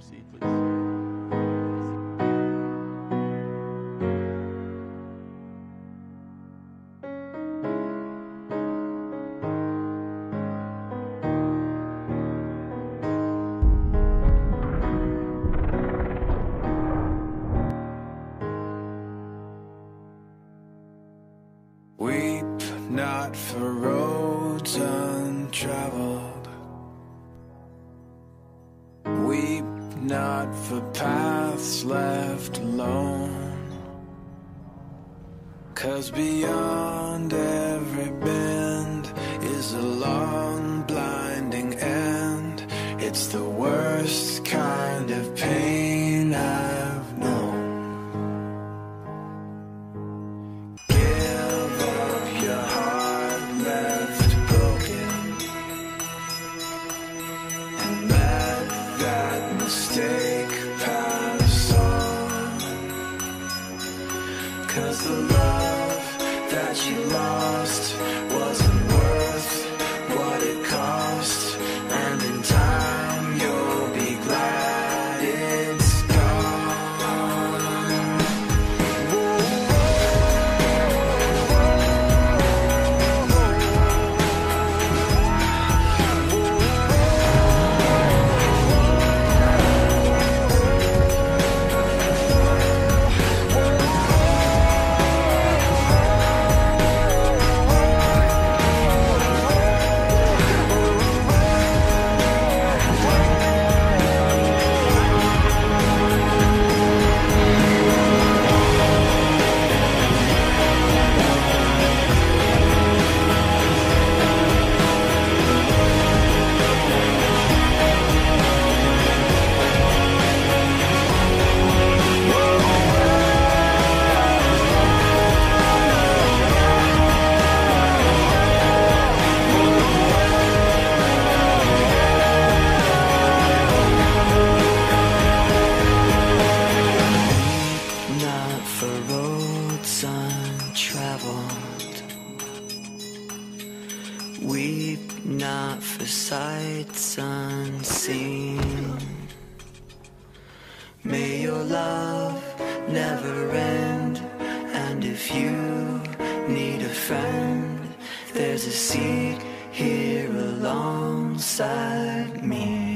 proceed, please. Weep not for roads untraveled. Weep not for paths left alone. 'Cause beyond every bend is a long blinding end. It's the worst kind of pain I've known. Mistake pass on. 'Cause the love that you lost wasn't worth what it cost. And in time you'll be glad it's gone. For roads untraveled, weep not for sights unseen. May your love never end, and if you need a friend, there's a seat here alongside me.